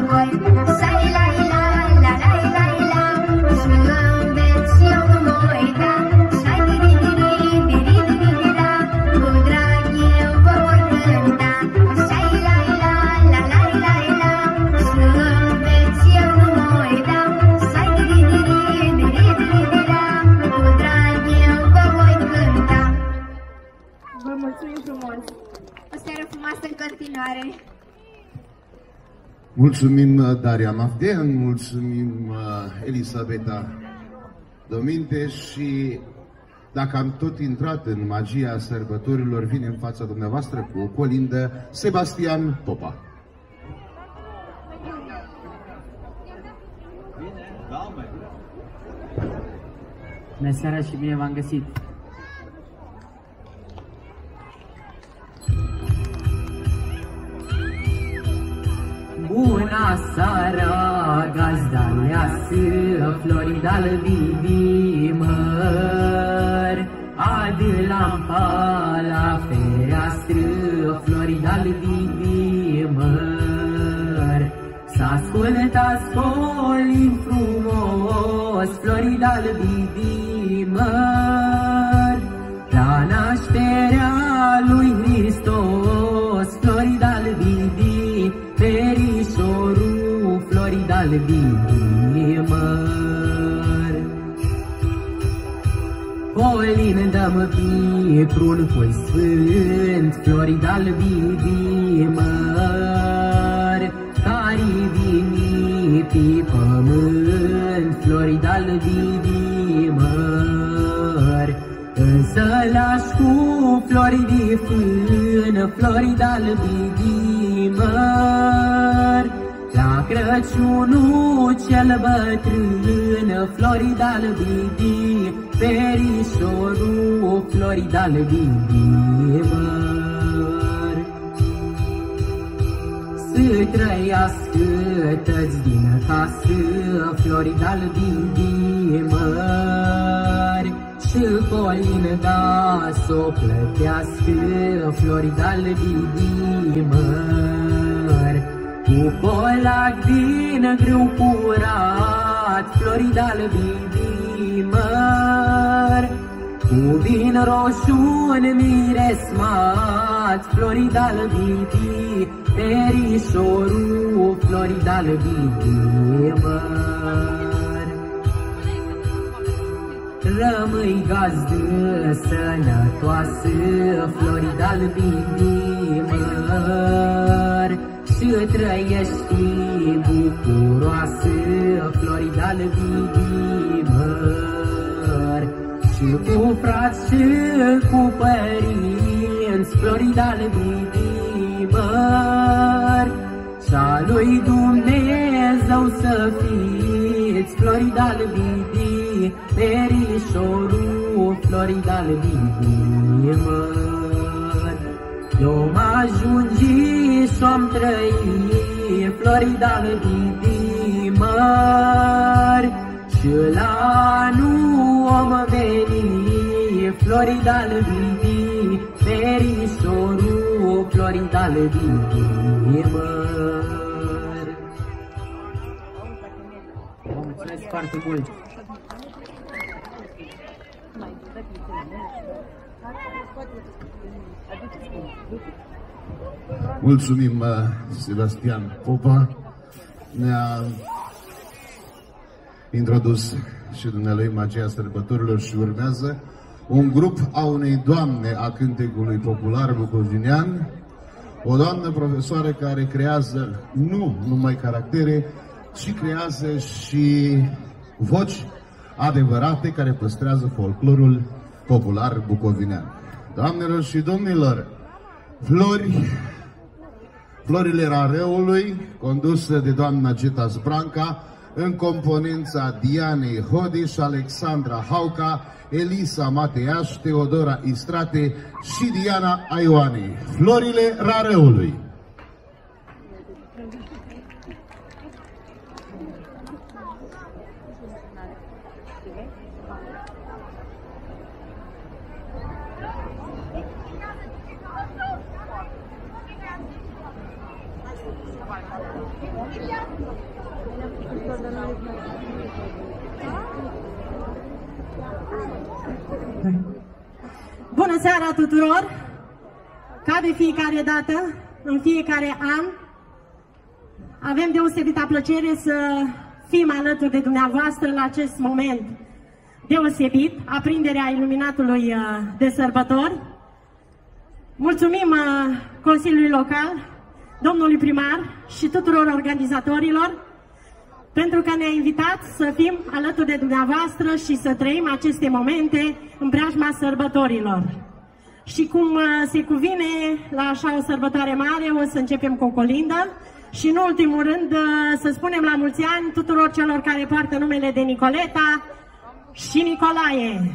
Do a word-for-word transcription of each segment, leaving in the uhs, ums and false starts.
Mulțumim Daria Mafdean, mulțumim Elisabeta Dominte și dacă am tot intrat în magia sărbătorilor, vine în fața dumneavoastră cu o colindă Sebastian Popa. Bună seara și bine v-am găsit! Bună seara, gazdaleasă, Floridal Bibimăr, adi lampa la fereastră, Floridal Bibimăr. S-ascultați colin frumos, Floridal Bibimăr, la nașterea lui Hristos, Floridal Bibi, perișorul Floridal Bibimăr. Colin dăm piprul pui sfânt, Floridal Bibimăr, care vini pe pământ, Floridal Bibimăr. Însă lași cu flori de fân, Floridal Bibimăr, la Crăciunul cel bătrân, Floridal Bibi, perișorul Floridal Bibimăr. Să trăiască tăți din casă, Floridal Bibimăr, și colin da s-o plătească, Floridal Bibimăr. Cu colac din grâu curat, Floridal Bibimăr, cu vin roșu miresmat, Floridal Bibi, perișorul Floridal Bibimăr. Rămâi gazdă sănătoasă, Floridal Bibimăr, și trăiești bucuroasă, Floridal Bibimăr. Și cu frați și cu părinți, Floridal Bibimăr, și-a lui Dumnezeu să fiți, Floridal Bibi, perișorul Floridal Bibimăr. Eu m-ajungi și-om trăi, Floridal Bibimăr, și la anul om veni, Floridal Bibi, perișorul Floridal Bibimăr. Vă mulțumesc foarte mult! Mulțumim, Sebastian Popa. Ne-a introdus și dumnealui magia sărbătorilor și urmează un grup a unei doamne a cântecului popular bucovinean, o doamnă profesoară care creează nu numai caractere, ci creează și voci adevărate care păstrează folclorul popular bucovinean. Doamnelor și domnilor, Flori, Florile Rareului, condusă de doamna Geta Zbranca, în componența Dianei Hodiș, Alexandra Hauca, Elisa Mateaș, Teodora Istrate și Diana Aioanei. Florile Rareului. Bună seara tuturor! Ca de fiecare dată, în fiecare an, avem deosebită plăcere să fim alături de dumneavoastră la acest moment deosebit, aprinderea iluminatului de sărbători. Mulțumim Consiliului Local, domnului primar și tuturor organizatorilor pentru că ne-a invitat să fim alături de dumneavoastră și să trăim aceste momente în preajma sărbătorilor. Și cum se cuvine la așa o sărbătoare mare, o să începem cu o colindă și în ultimul rând să spunem la mulți ani tuturor celor care poartă numele de Nicoleta și Nicolae.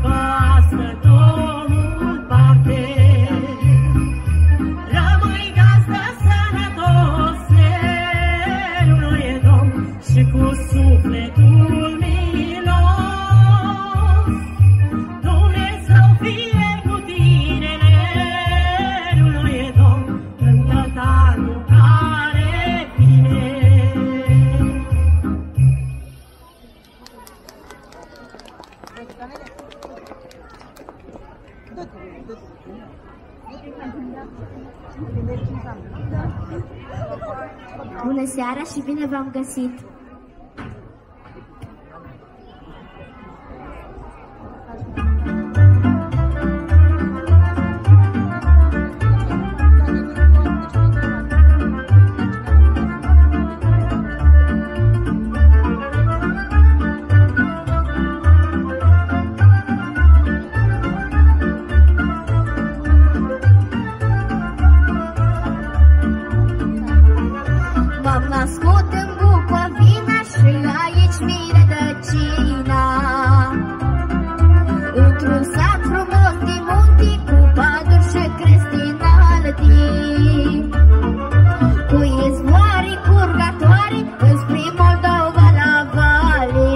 Rămâi Bună seara și bine v-am găsit! M-am născut în Bucovina și aici mi-i rădăcina. Într-un sat frumos din munte, cu păduri și crestinălătii, cu izvoare curgătoare înspre Moldova la vale.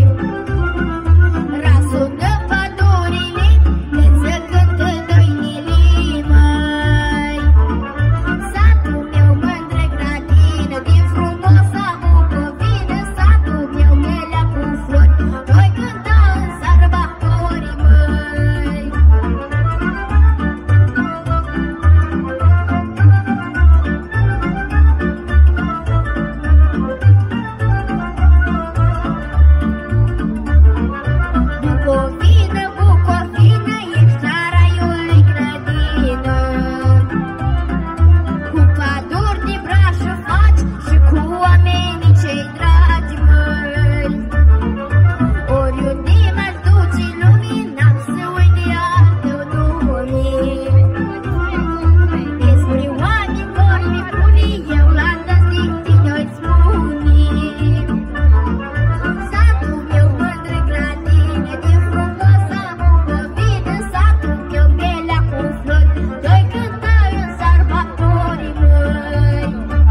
Răsună pădurile, le se cântă dăinile măi. Satul meu mândră grădină, din frumoasa Bucovină, satul meu melea cu flori, noi cânta în sărbătorii măi. Bucovină, Bucovină, ești la raiului grădină, cu păduri de brașă faci și cu oamenii cei dragi măi. Oriunde m-aș duce lumii, n-am să uit de altă lume. Despre oameni vorbi buni, eu l-am găsit tine-o-i spune. Satul meu mândră grădină, din frumoasa Bucovină, satul meu melea cu flori, noi cânta în sărbătorii măi.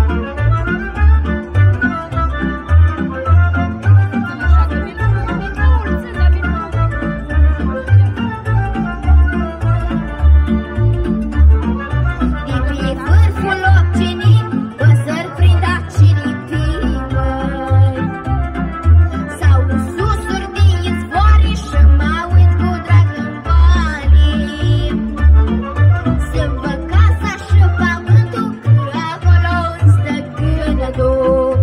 De pe vârful loccinii, păsări prind acilipii măi. Sau susuri de izvoare și mă uit cu drag în vale. Să-mi văd casa și pământul, că acolo îmi stă gândul.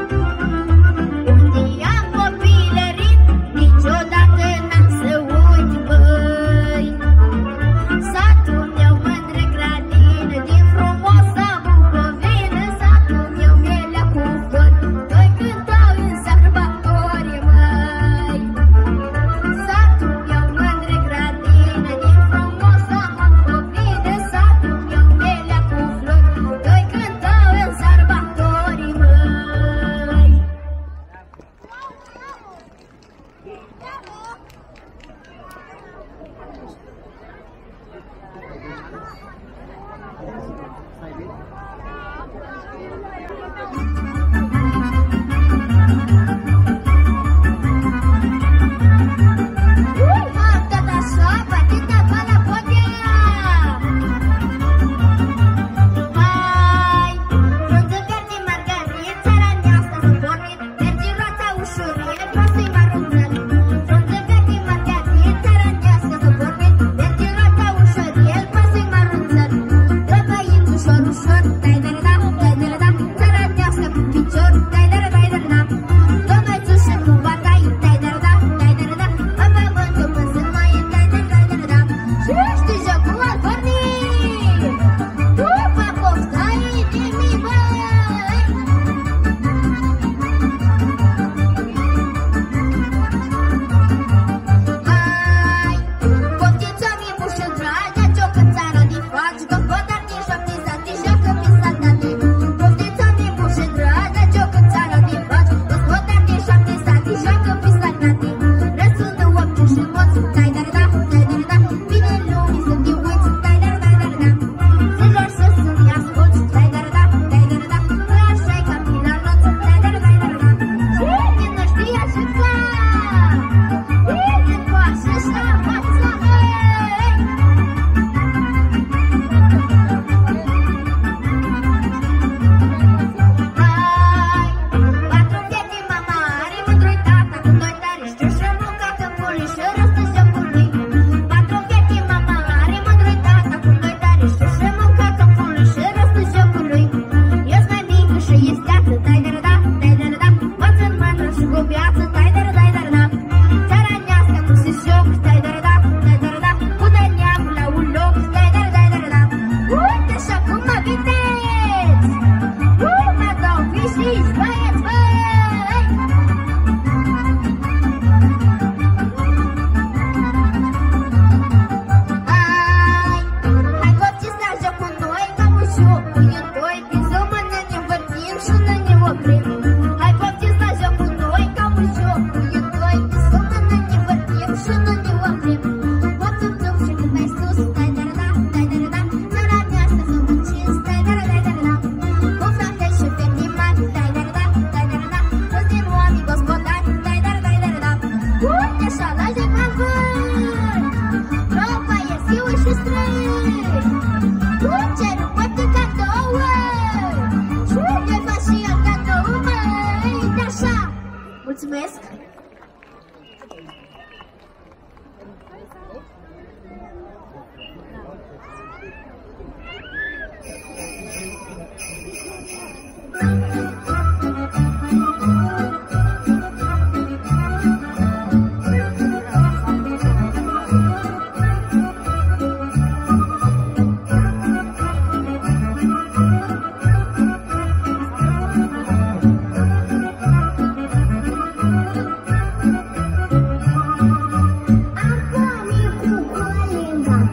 Unde am copilărit, niciodată n-am să uit măi. Satul meu mândră grădină, din frumoasa Bucovină, satul meu melea cu flori, noi cântau în sărbători măi. Satul meu mândră grădină, din frumoasa Bucovină, satul meu melea cu flori, noi cântau în sărbători măi. Am dat așa, bătită pe la podea. Hai, frunză verde margarit, țara neastră s-a pornit, merge roata ușurel, pasă-i mărunțel. Frunză verde margarit, țara neastră s-a pornit, merge roata ușurel, pasă-i mărunțel. Dă băieți ușor, ușor, dai-dă-le-da, dai-dă-le-da, țara neastră cu picior, dai-dă-le, dai-dă-le-da. Dă băieți ușor cu batai, dai-dă-le-da, dai-dă-le-da, în pământul până să mai e, dai-dă-le, dai-dă-le-da. Și știi jocul al pornit, după poftai de mii băi. Hai, poftiți-o-mi bușă dragă, jocă țară de faci, gospodar de șapte sate, jocă pe saldate. Poftiți-o-mi bușă dragă, jocă țară de faci, gospodar de șapte sate, jocă pe saldate. Răsună opt și moți, dai-dă-le-da, dai-dă-le-da, vine lumii să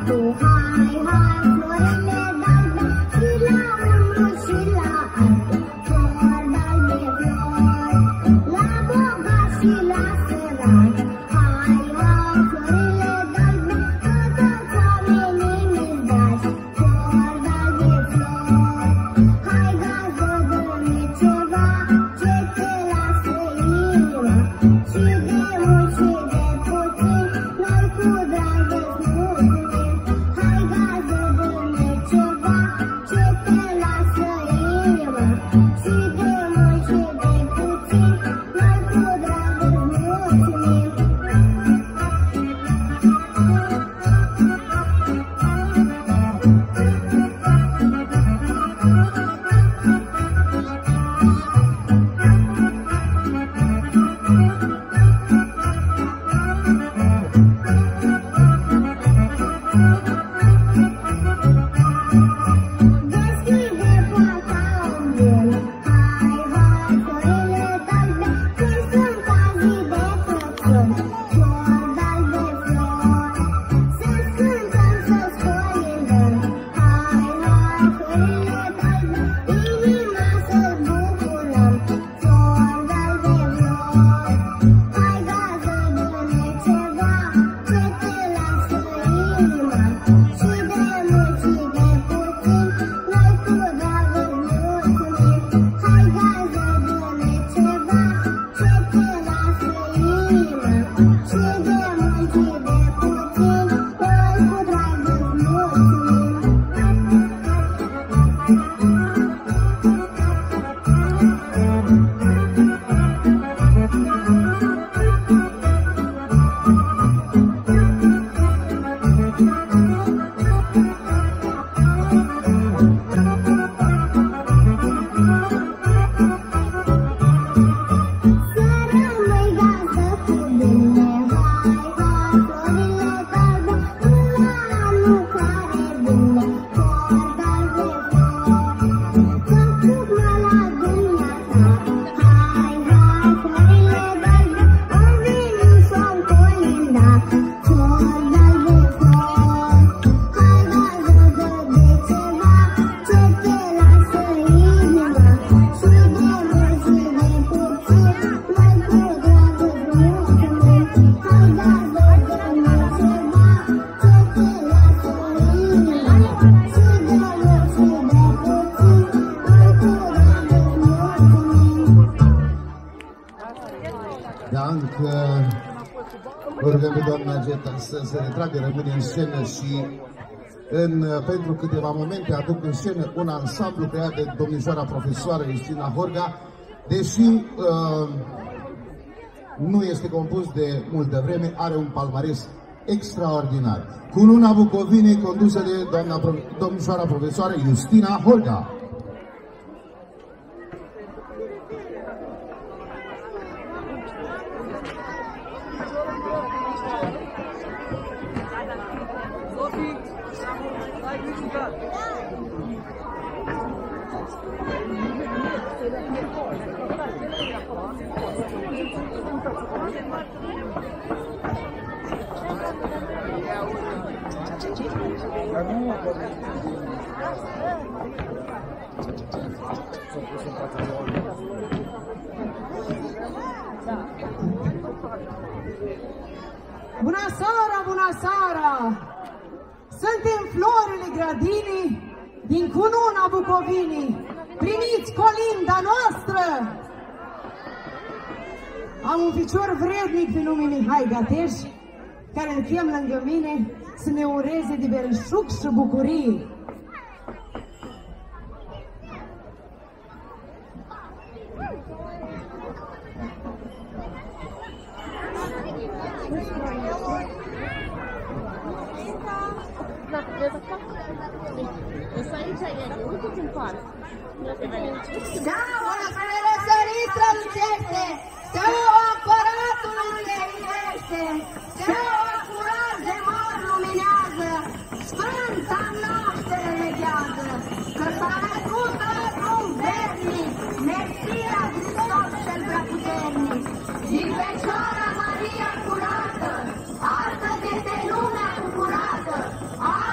rugăm pe doamna Geta să se retragă, rămâne în scenă și în, pentru câteva momente aduc în scenă un ansamblu creat de domnișoara profesoară Justina Horga, deși uh, nu este compus de multă vreme, are un palmares extraordinar. Cu Luna Bucovinei, condusă de doamna domnișoara profesoară Justina Horga. Bună seara, bună seara! Suntem florile grădinii din cununa Bucovinii. Primiți colinda noastră! Am un ficior vrednic pe nume Mihai Gateș, care îl chem lângă mine să ne ureze de belșug și bucurie. Steaua care sărit strălucește, steaua Împăratului se iubește, steaua curat de mor luminează, sfânta naștere leghează, că s-a născut într-un vernic, Mesia Hristos cel preaputernic, din Fecioara Maria curată, astăzi este lumea bucurată.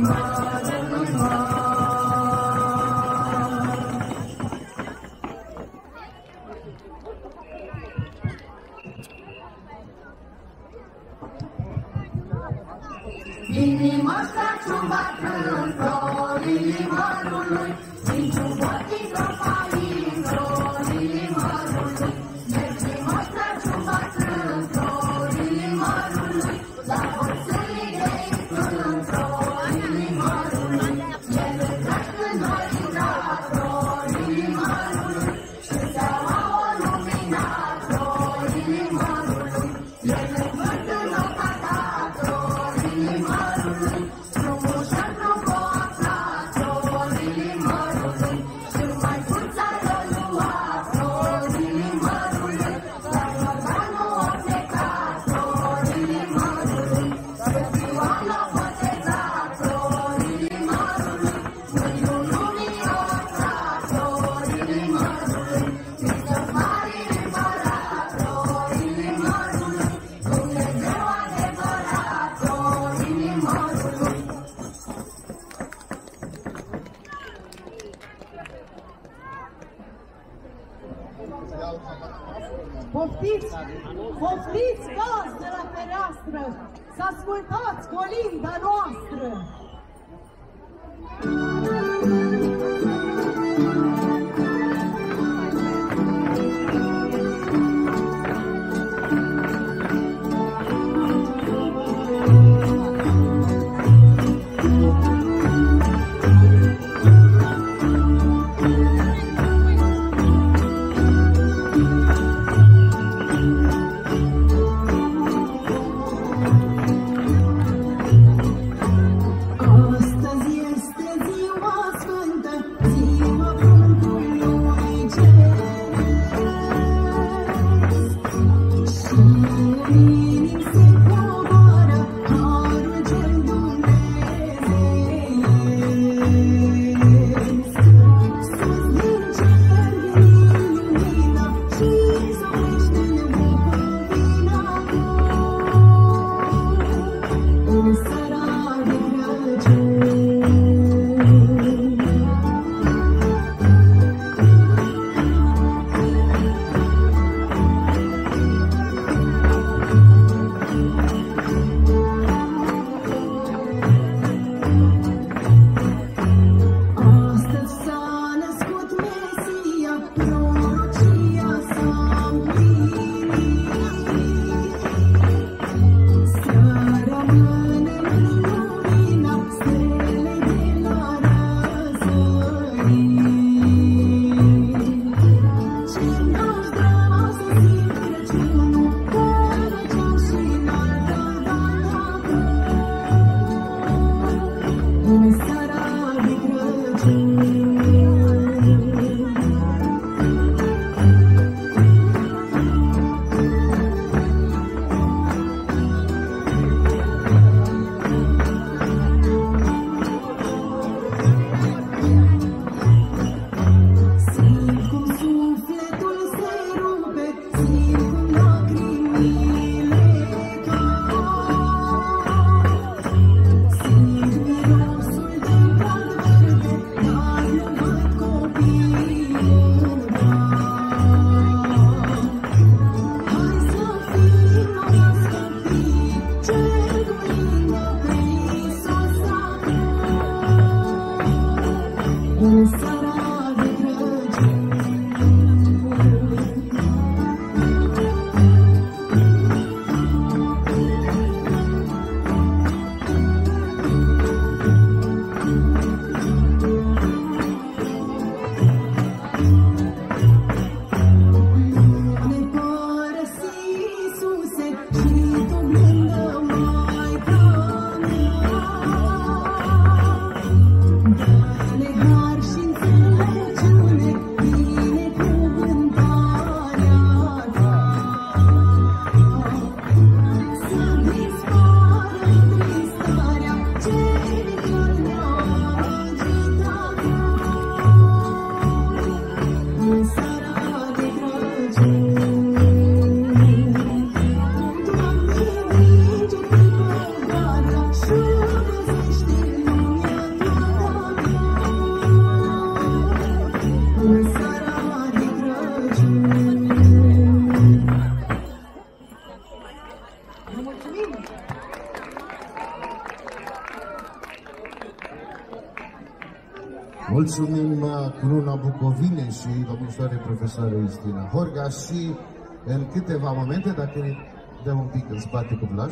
Inima s-a ciubat în florii mărului, din ciubotii profaii florii mărului. Inima s-a ciubat în florii mărului, la porțului de în florii mărului. El crește noi la florii mărului, și seama o lumina florii mărului. El învârte în opata florii mărului, frumușa frumoasa florii mărului. Și mai curța lua florii mărului, la Iordanul o pleca florii mărului. Sfântioana boteza florii mărului, mâinul lumii o tra florii mărului. Hristos mare împărat florii mărului, Dumnezeu adevărat florii mărului. Poftiți, poftiți gaz de la fereastră, să ascultați colinda noastră! Astăzi este ziua sfântă, ziua pruncului ceresc. Și în inimi se coboară harul cel dumnezeiesc. Sus din cer vine lumina și zorește în Bucovina, în seara de Crăciun. Astăzi s-a născut Mesia, prorocia s-a împlinit. Să rămânem în lumina stelei de la răsărit. Cer n-aș vrea să simt Crăciunul, Crăciun și n-altă dată, în seara de Crăciun. Simt cum sufletul se rupe, simt cum lacrimile cad. Simt mirosul de brad verde, dar nu văd copiii în prag. Hai să fim noi copii, ce lumină pe Iisus a în seara de Crăciun. Ne părăsi, Iisuse, și Tu blândă Maica mea. Dă-ne har și înțelegere, Mulțumim Cruna Bucovine și domnișoare profesoară Justina Horga și în câteva momente, dacă ne dăm un pic în spate cu Vlad.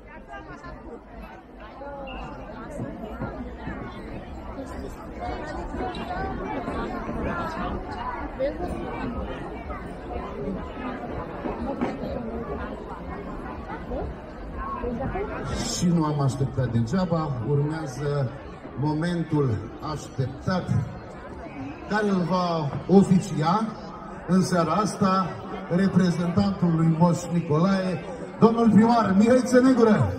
Și nu am așteptat degeaba, urmează momentul așteptat care îl va oficia în seara asta reprezentantul lui Moș Nicolae, domnul primar Mihai Țenegură.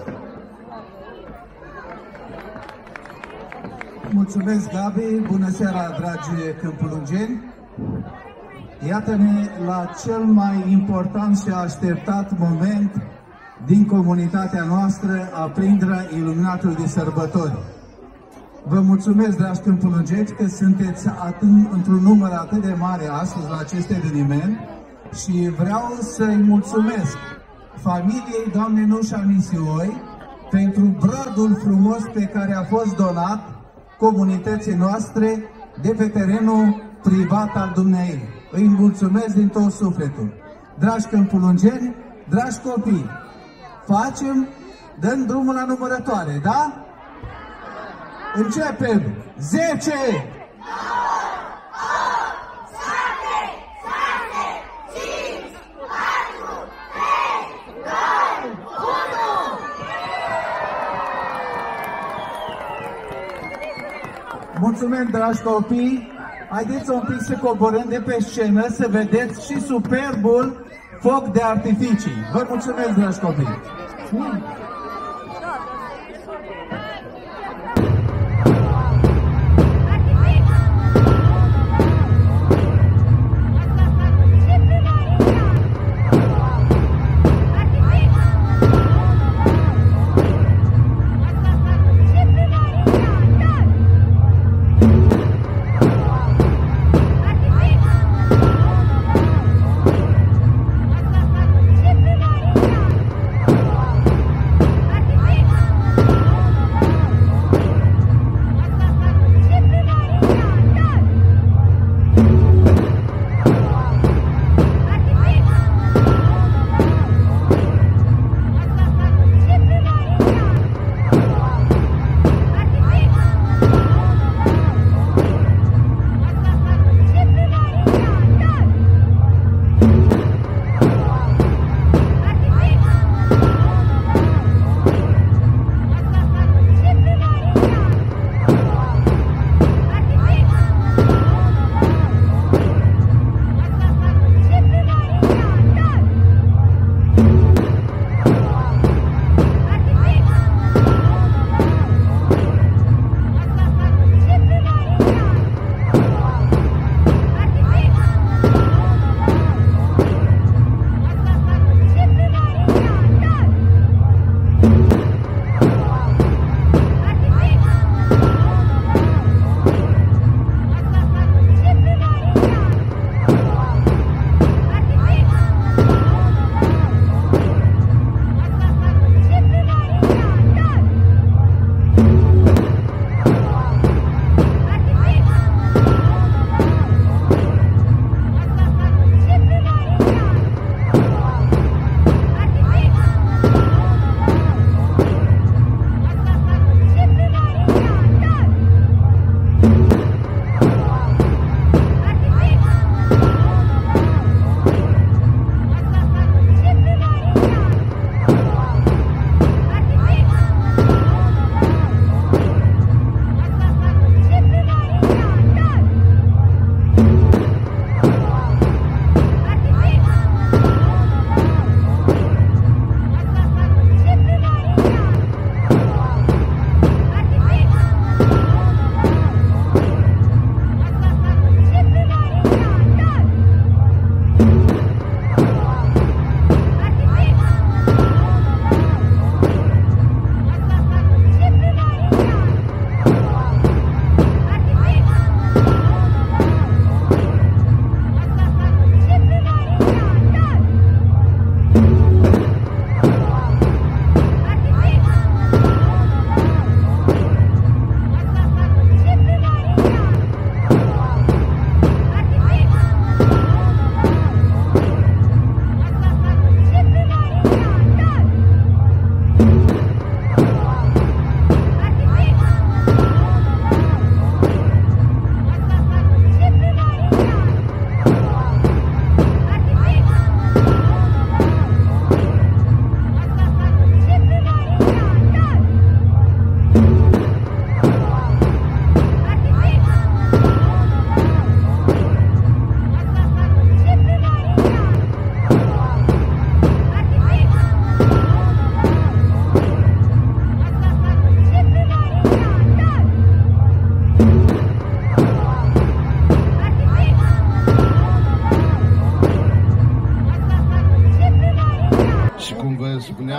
Mulțumesc, Gabi! Bună seara, dragi câmpulungeni! Iată-ne la cel mai important și așteptat moment din comunitatea noastră, aprinderea iluminatul de sărbători. Vă mulțumesc, dragi câmpulungeni, că sunteți într-un număr atât de mare astăzi la acest eveniment și vreau să-i mulțumesc familiei doamnei Nușa Misioi pentru bradul frumos pe care a fost donat comunității noastre de pe terenul privat al dumneei. Îi mulțumesc din tot sufletul. Dragi câmpulungeni, dragi copii, facem, dăm drumul la numărătoare, da? Începem! zece! Mulțumim, dragi copii! Haideți un pic să coborâm de pe scenă să vedeți și superbul foc de artificii. Vă mulțumesc, dragi copii!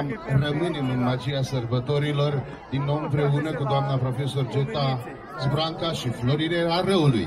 rămânem în magia sărbătorilor, din nou împreună cu doamna profesor Geta Zbranca și Florinela Răului.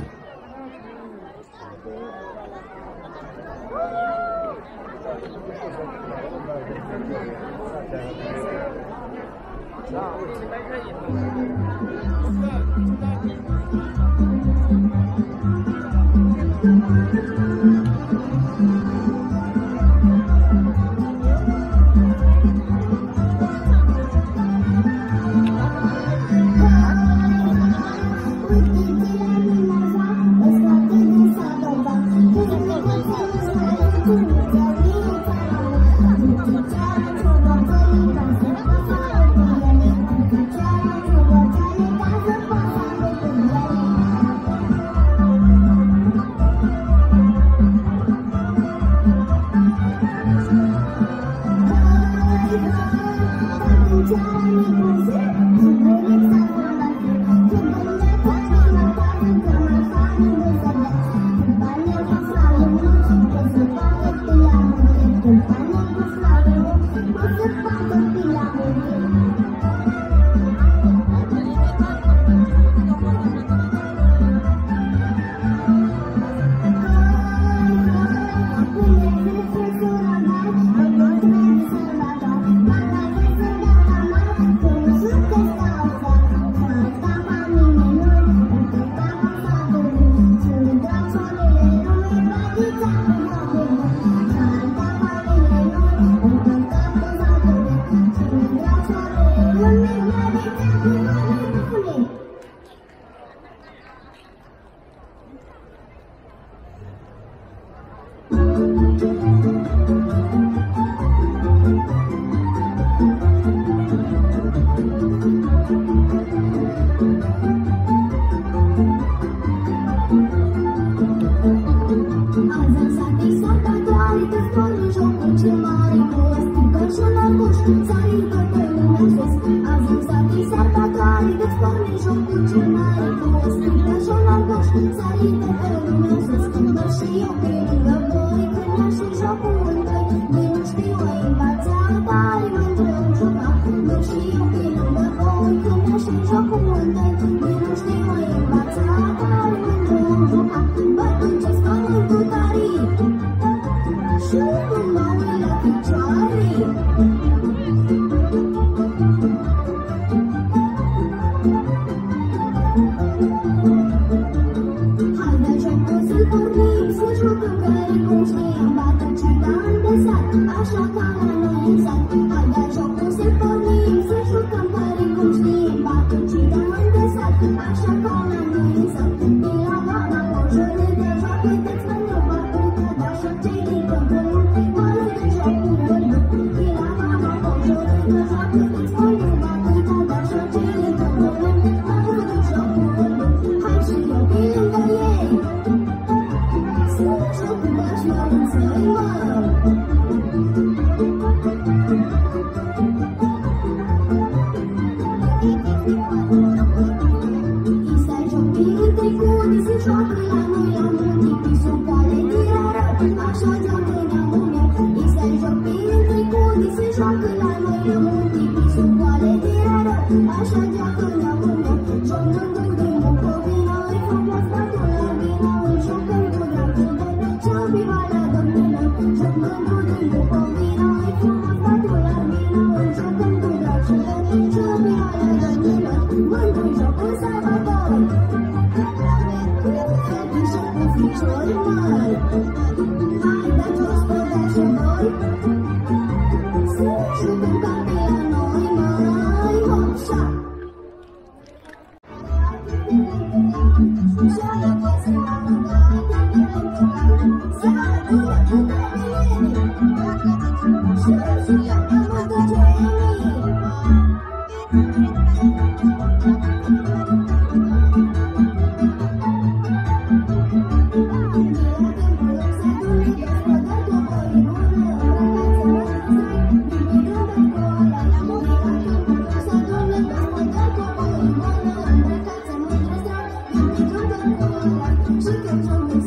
She can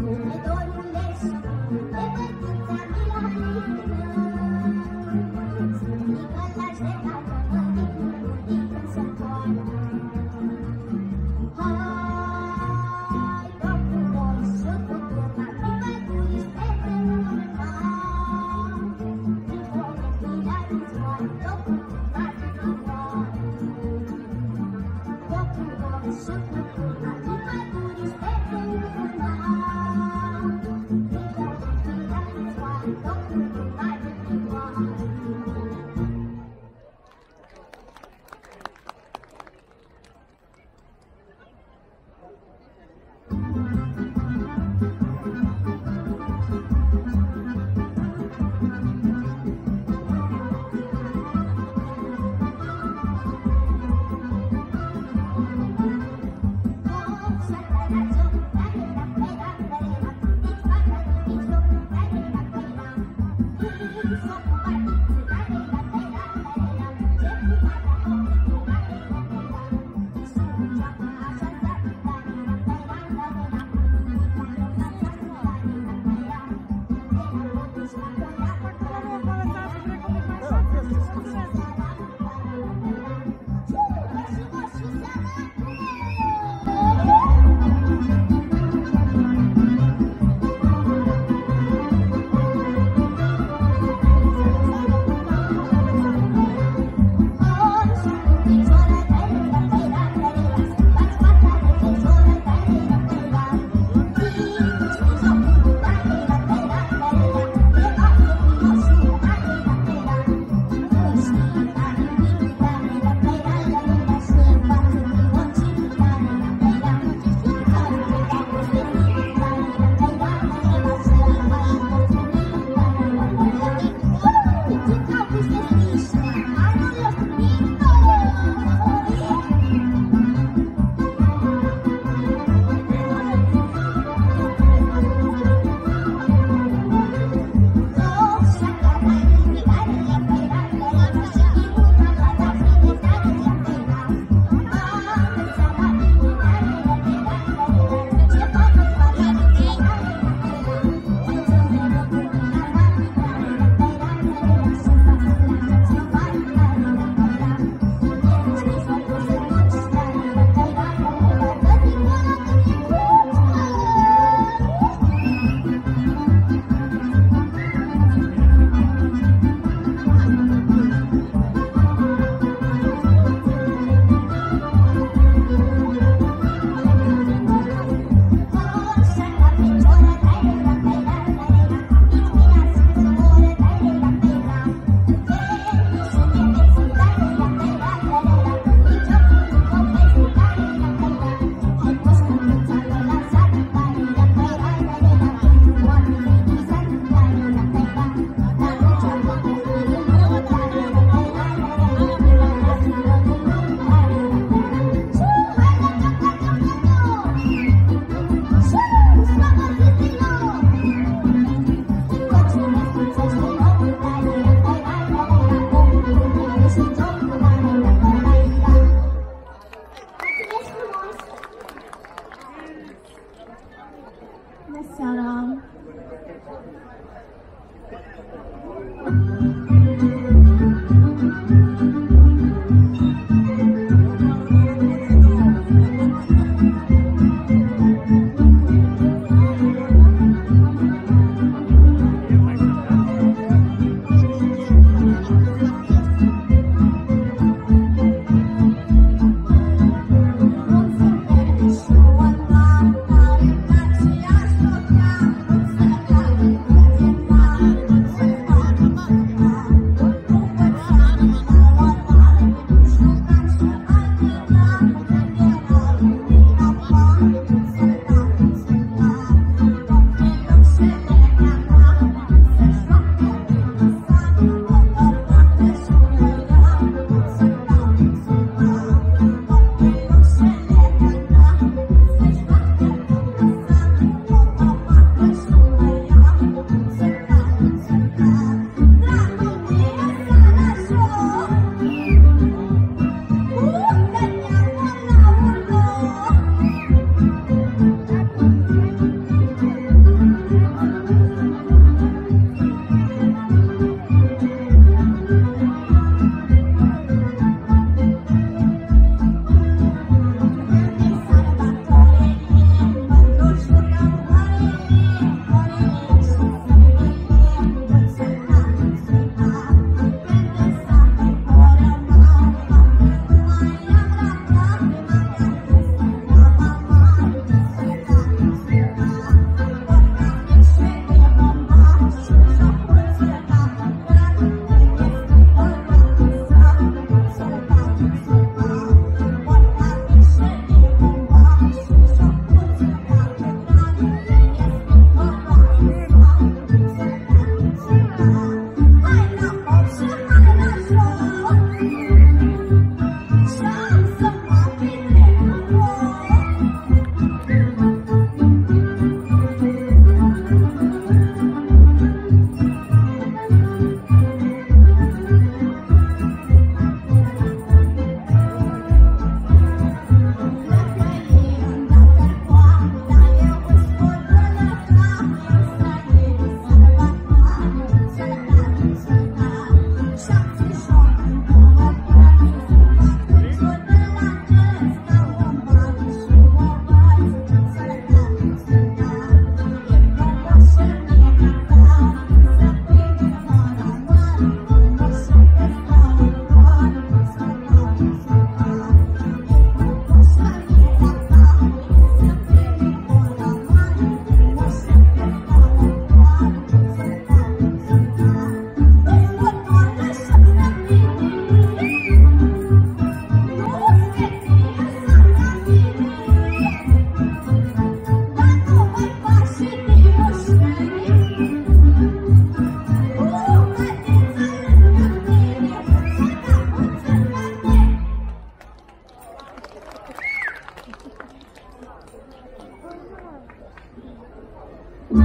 Thank you.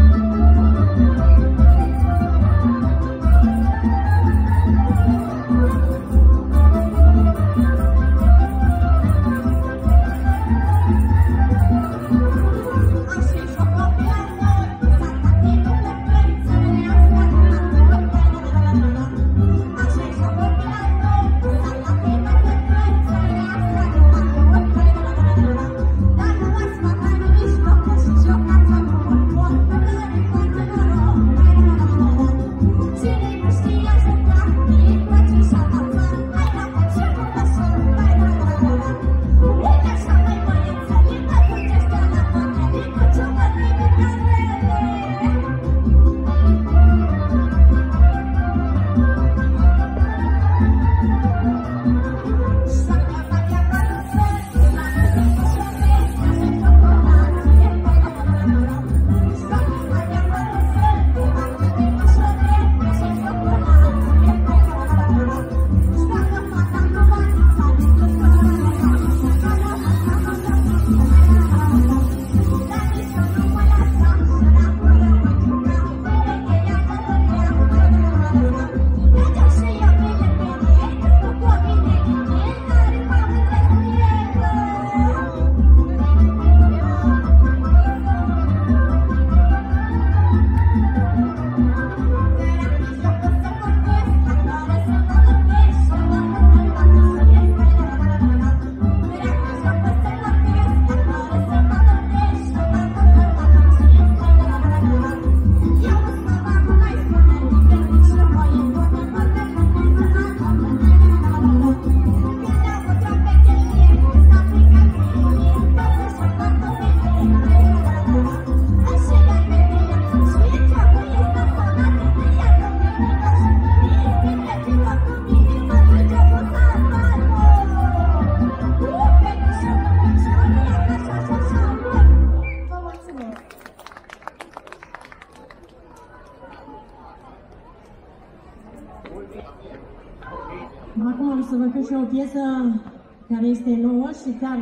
Acum am să vă cânt și o piesă care este nouă și chiar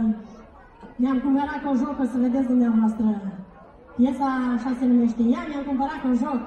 mi-am cumpărat cu joc, o să vedeți dumneavoastră. Piesa așa se numește ea, mi-am cumpărat cu joc.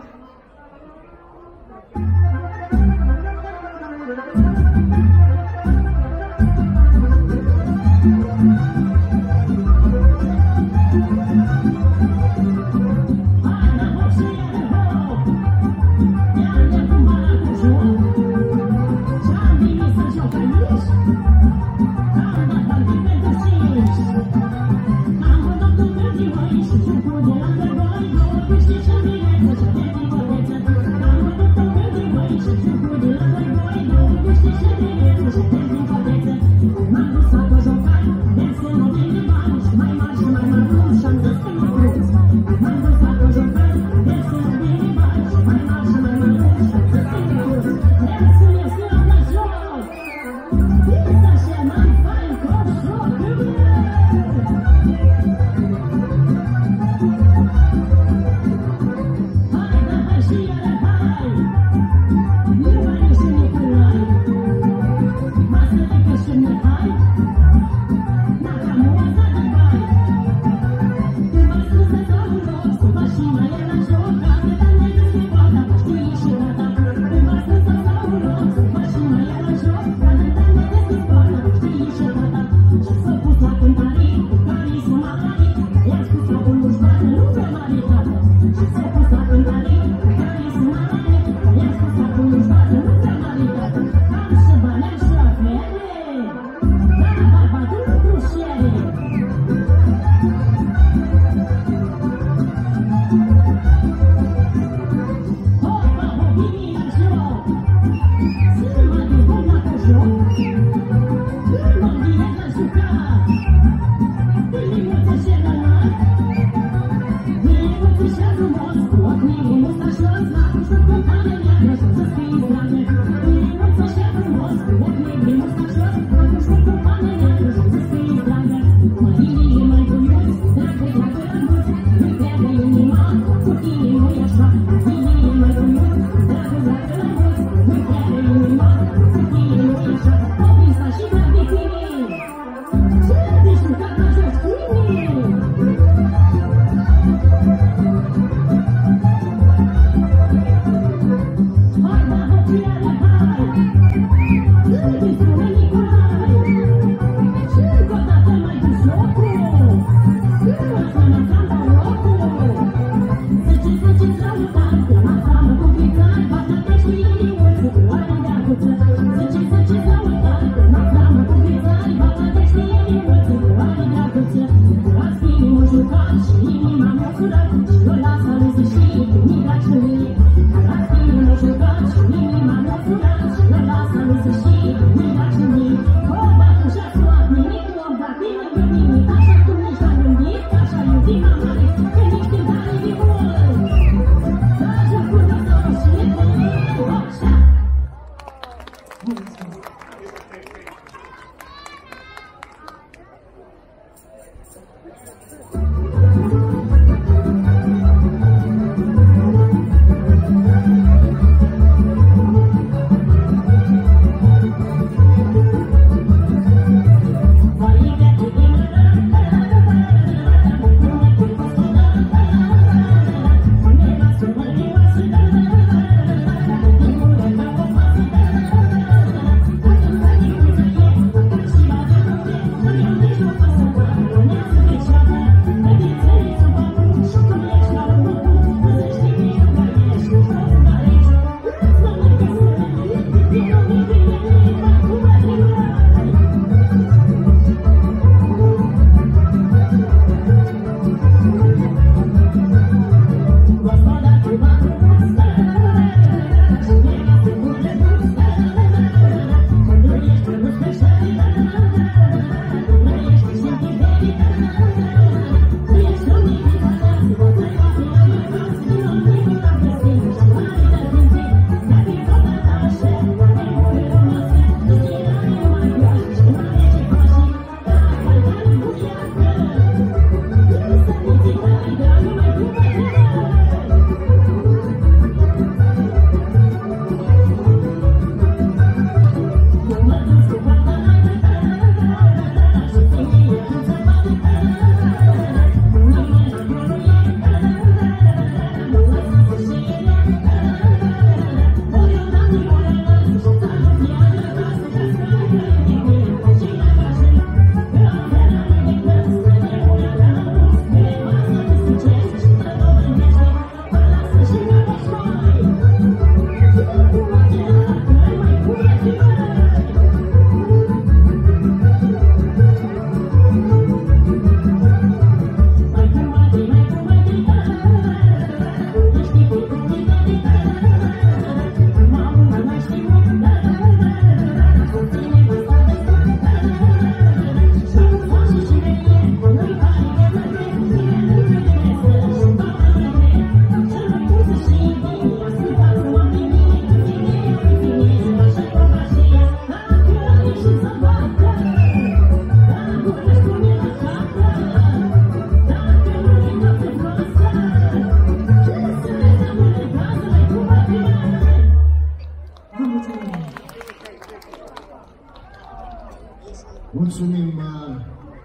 Thank you.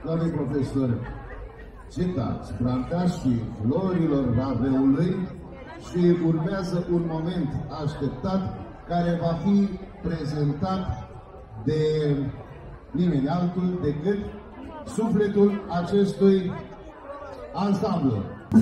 doamnei profesor Ceta Branca și florilor Raveului și urmează un moment așteptat care va fi prezentat de nimeni altul decât sufletul acestui ansamblu.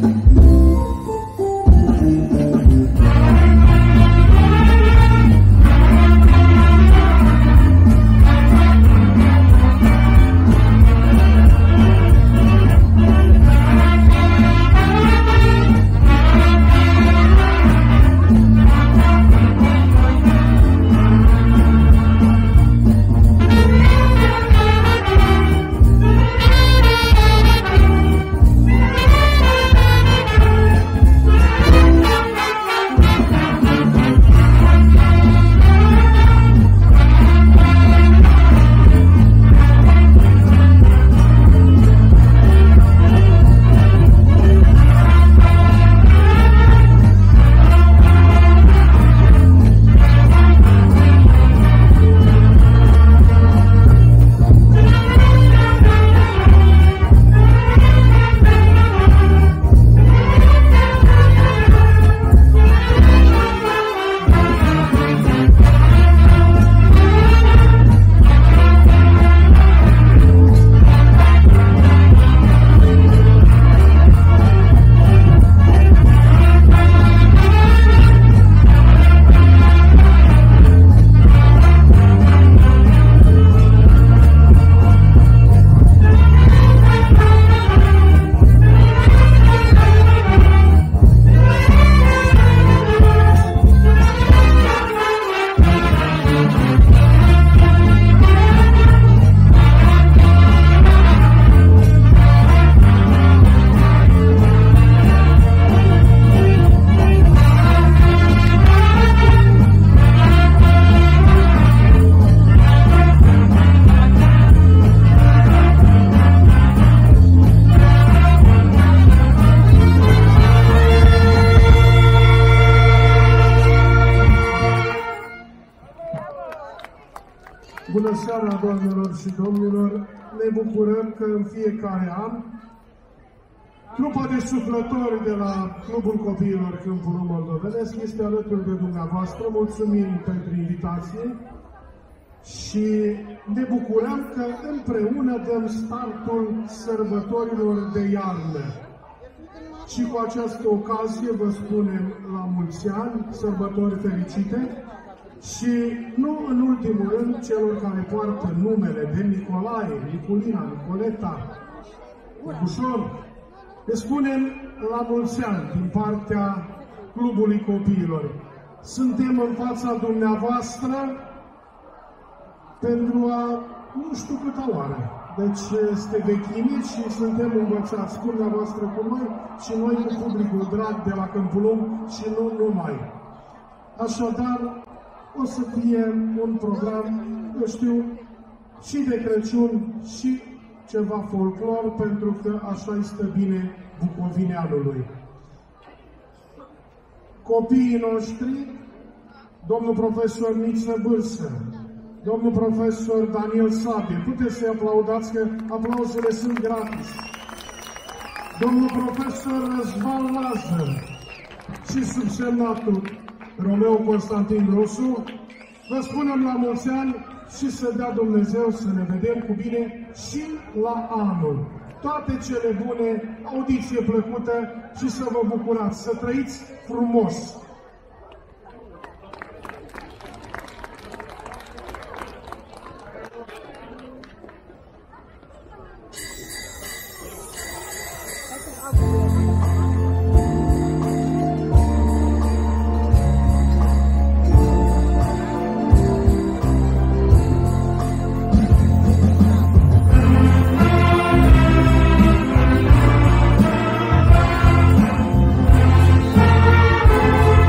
Bună seara, doamnelor și domnilor! Ne bucurăm că în fiecare an trupa de suflători de la Clubul Copiilor Câmpul Moldovenesc este alături de dumneavoastră. Mulțumim pentru invitație și ne bucurăm că împreună dăm startul sărbătorilor de iarnă. Și cu această ocazie vă spunem la mulți ani, sărbători fericite! Și nu în ultimul rând celor care poartă numele de Nicolae, Niculina, Nicoleta, Nicușor, le spunem la mulți ani din partea Clubului Copiilor. Suntem în fața dumneavoastră pentru a nu știu câta oară. Deci este vechime și suntem învățați cu dumneavoastră, cu noi și noi cu publicul drag de la Câmpul Lung și nu numai. Așadar, o să fie un program, eu știu, și de Crăciun și ceva folclor, pentru că așa este bine bucovineanului. Copiii noștri, domnul profesor Niță Bârsă, domnul profesor Daniel Sabie, puteți să-i aplaudați că aplauzele sunt gratis. Domnul profesor Răzvan Lazar și subsemnatul Romeo Constantin Grosu, vă spunem la mulți ani și să dea Dumnezeu să ne vedem cu bine și la anul. Toate cele bune, audiție plăcută și să vă bucurați, să trăiți frumos! Thank you.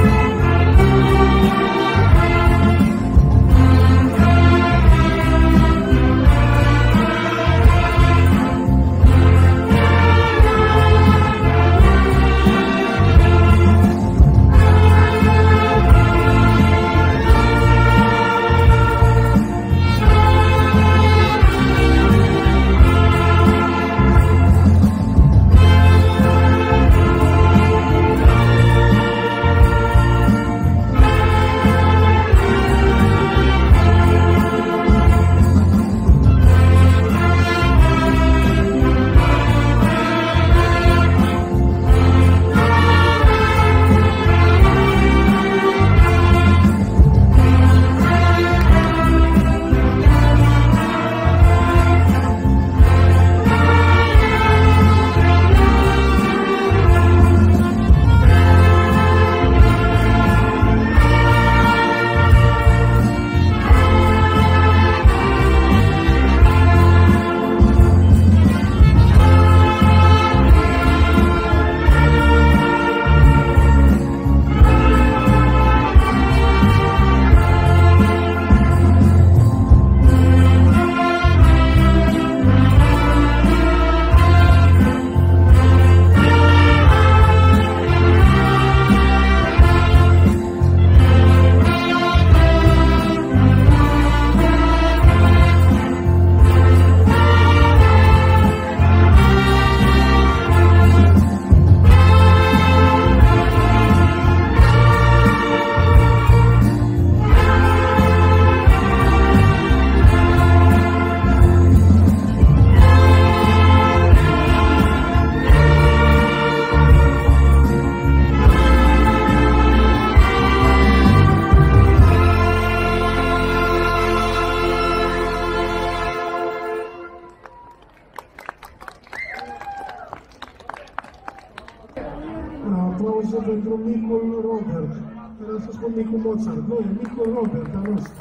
urmează pentru micul Robert. Era să spun micul Mozart. Nu, e micul Robert, al nostru.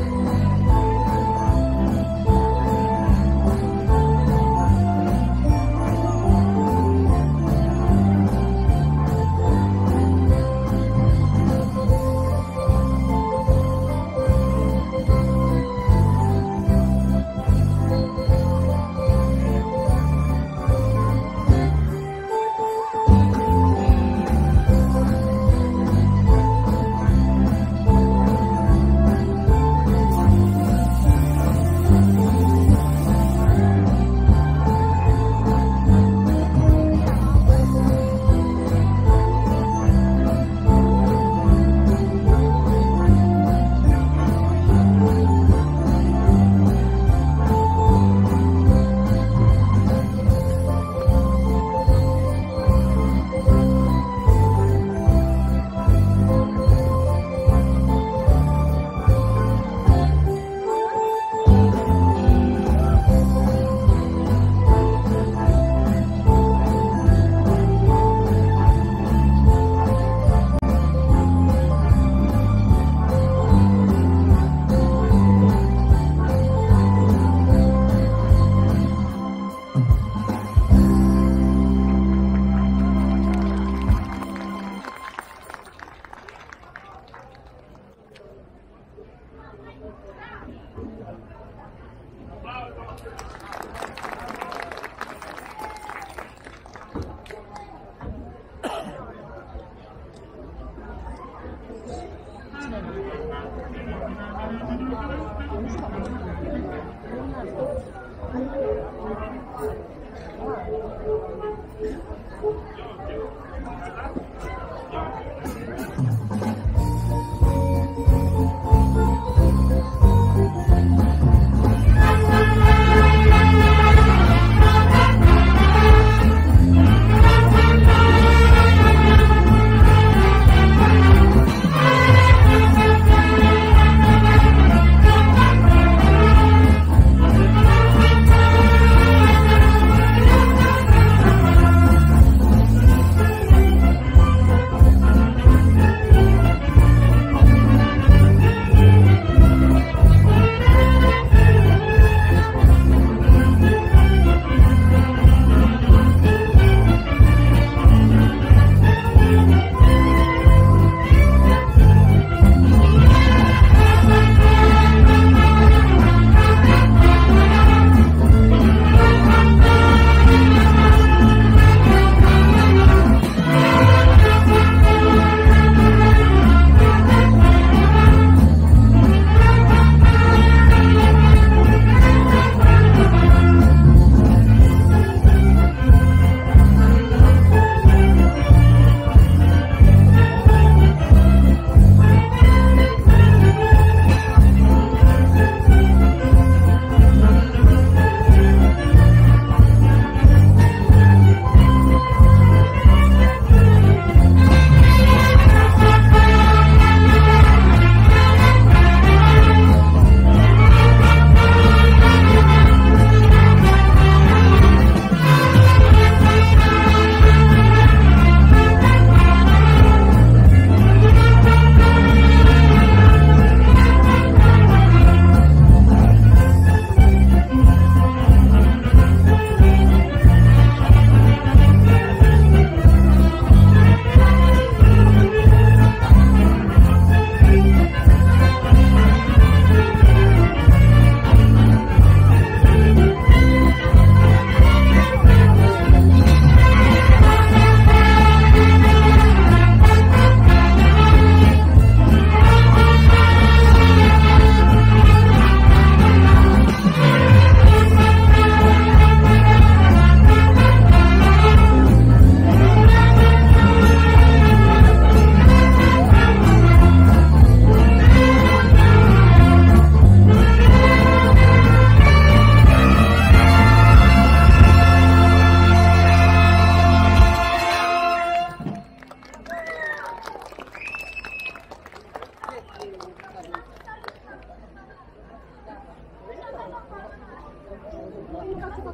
Thank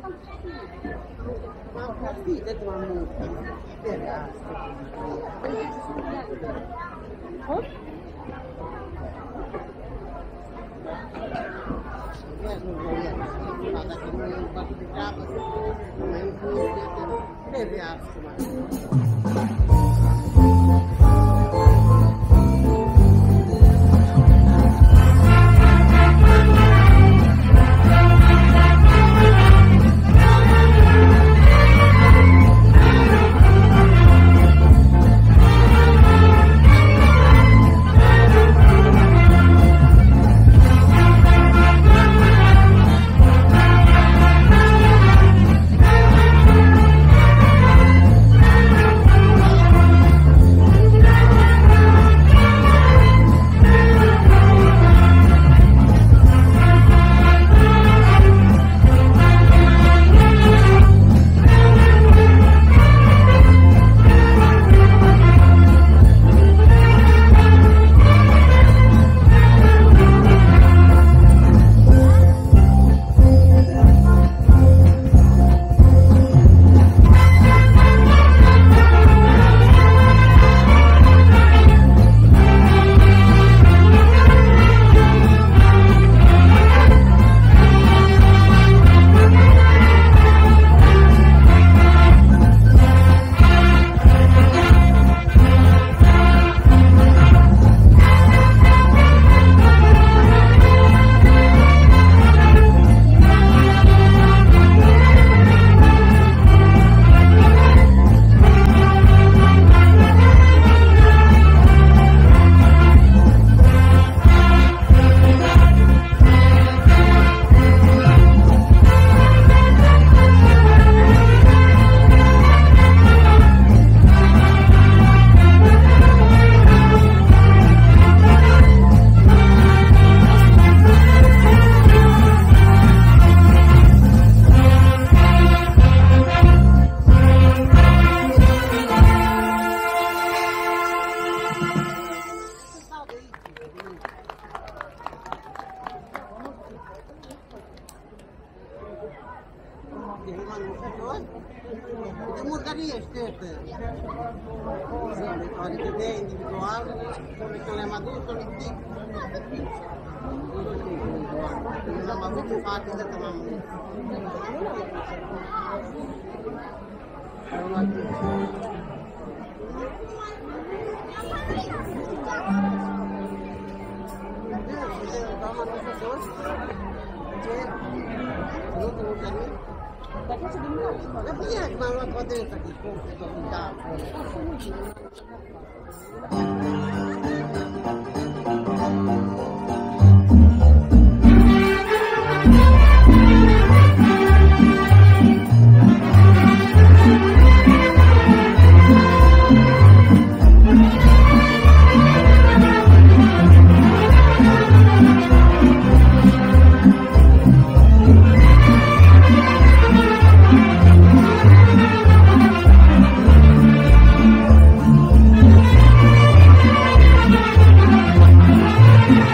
Thank you.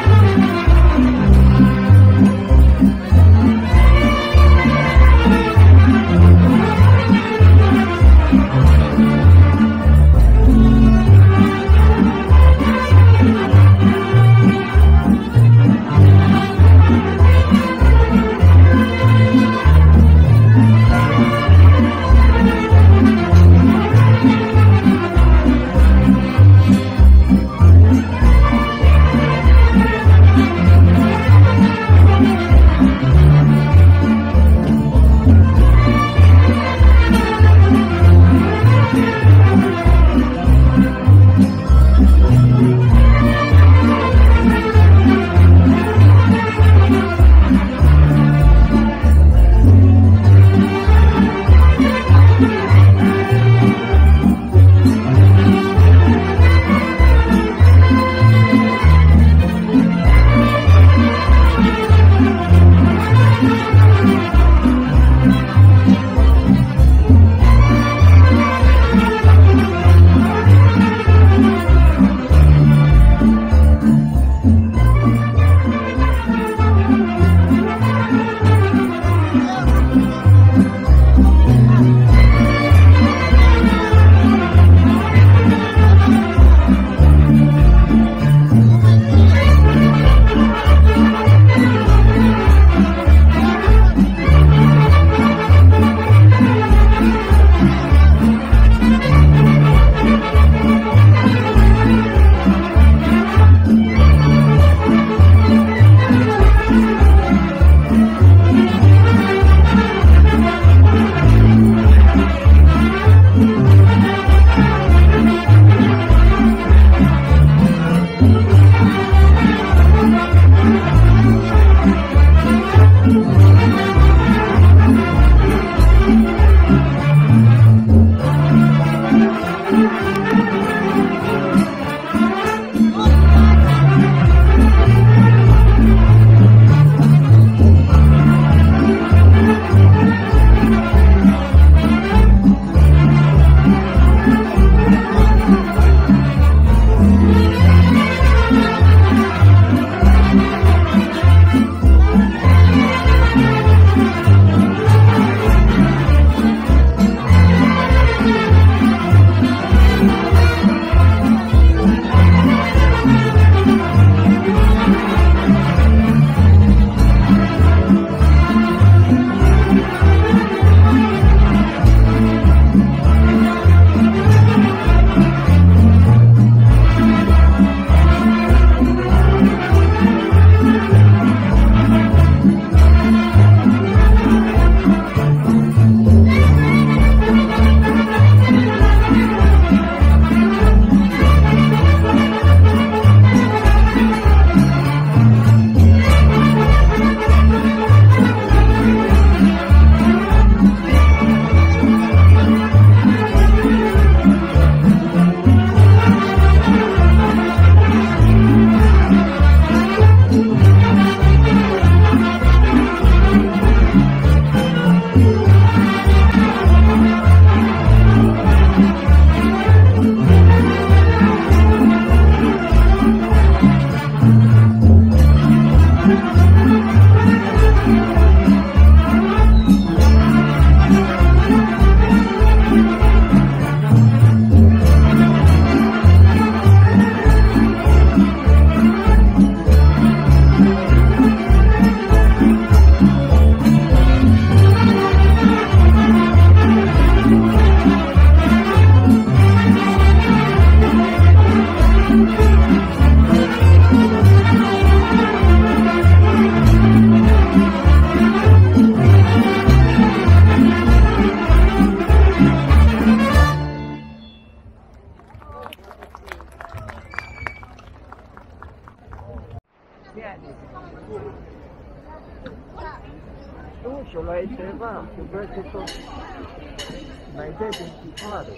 tu și o luai ceva, cu băieții tot. Mai dai din picioare.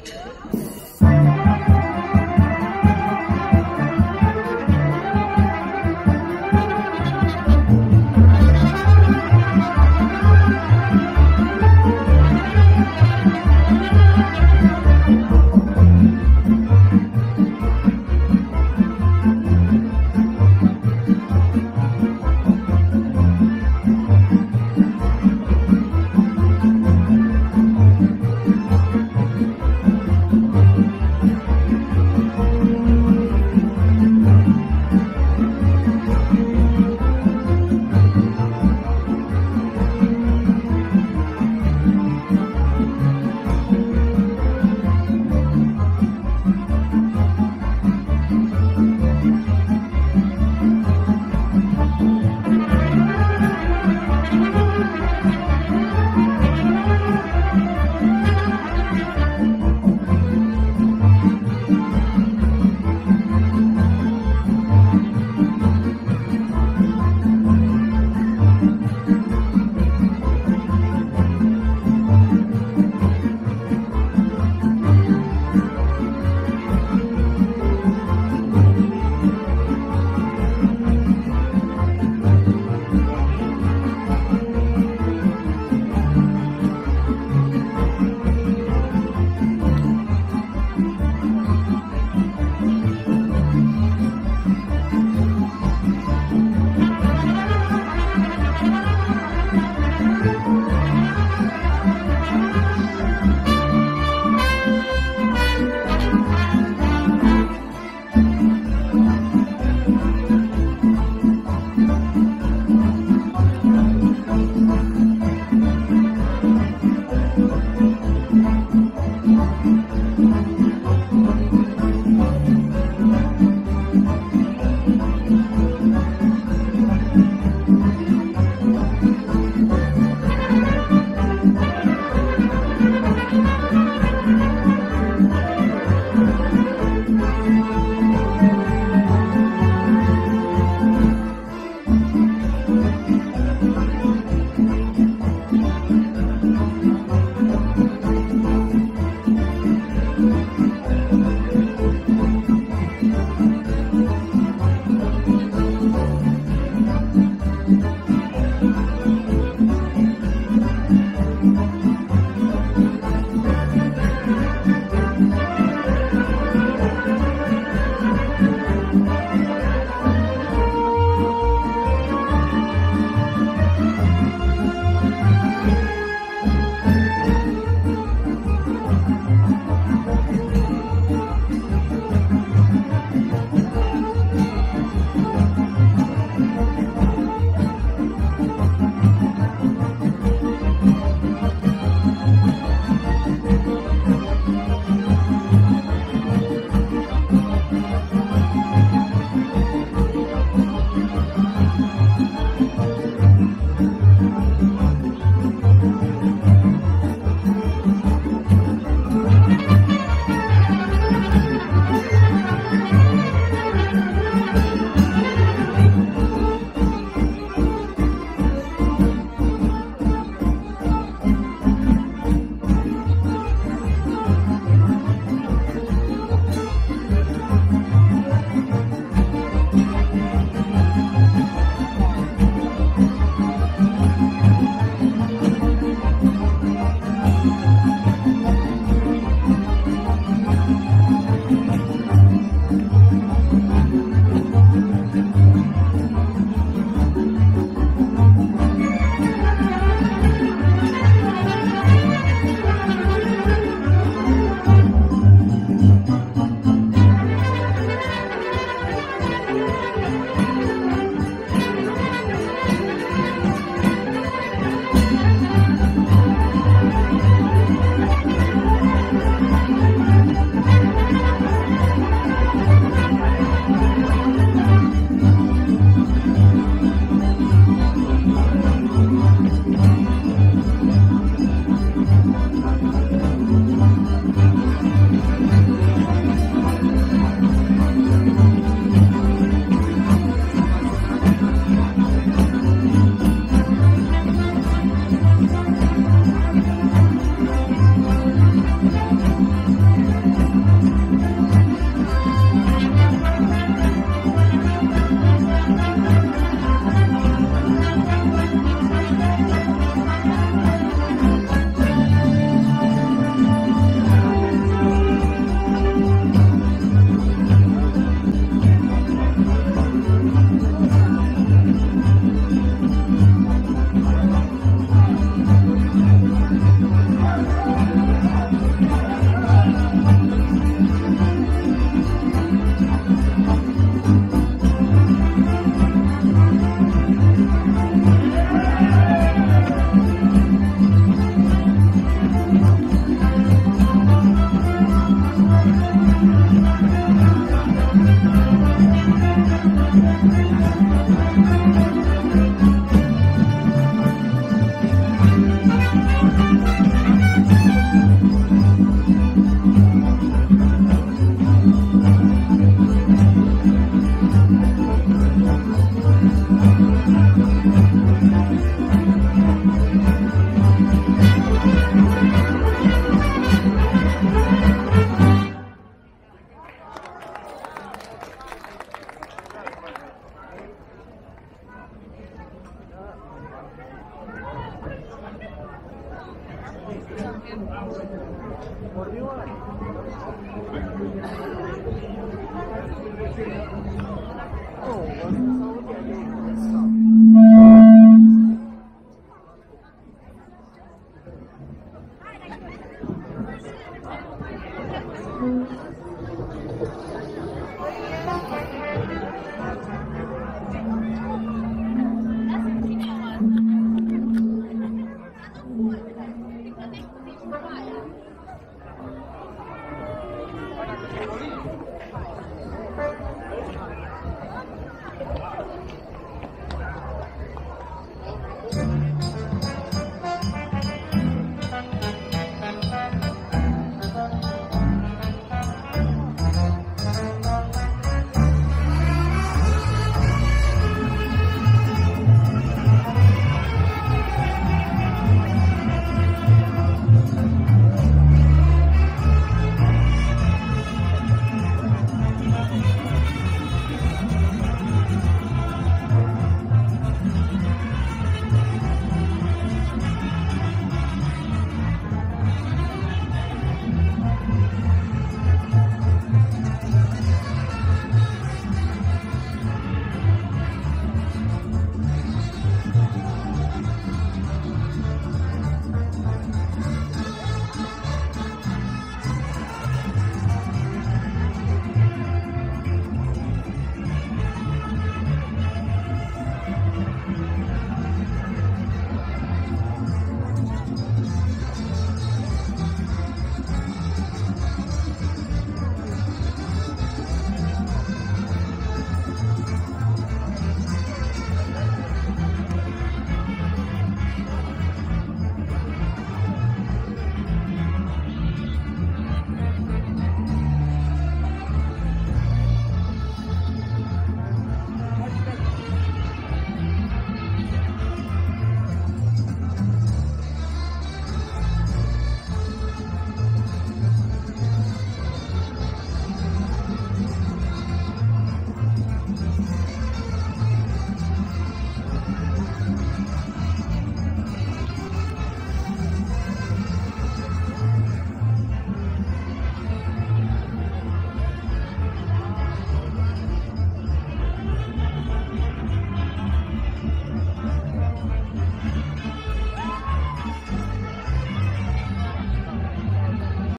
Oh,